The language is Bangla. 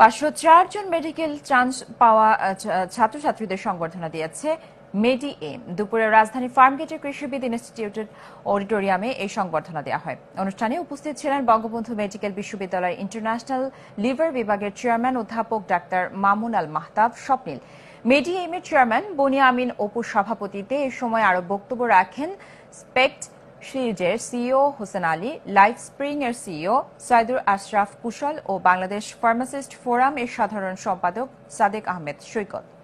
504 জন মেডিকেল চান্স পাওয়া ছাত্রছাত্রীদের সংবর্ধনা দিয়েছে মেডিএম। দুপুরে রাজধানী ফার্মগেটের কৃষিবিদ ইনস্টিটিউটের অডিটোরিয়ামে এই সংবর্ধনা দেওয়া হয়। অনুষ্ঠানে উপস্থিত ছিলেন বঙ্গবন্ধু মেডিকেল বিশ্ববিদ্যালয় ইন্টারন্যাশনাল লিভার বিভাগের চেয়ারম্যান অধ্যাপক ডাক্তার মামুন আল মাহতাব স্বপ্নিল। মেডিএম এর চেয়ারম্যান বনি আমিন অপুর সভাপতিত্বে এ সময় আরো বক্তব্য রাখেন স্পেক্ট শিল্ডের CEO Hossain Ali, Life Spring এর সিইও সাইদুর আশরাফ কুশল ও বাংলাদেশ ফার্মাসিস্ট ফোরাম এর সাধারণ সম্পাদক সাদেক আহমেদ সৈকত।